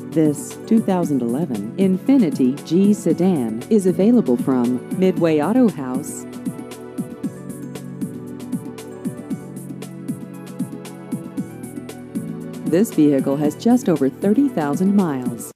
This 2011 Infiniti G sedan is available from Midway Auto House. This vehicle has just over 30,000 miles.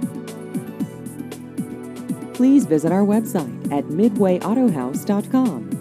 Please visit our website at midwayautohouse.com.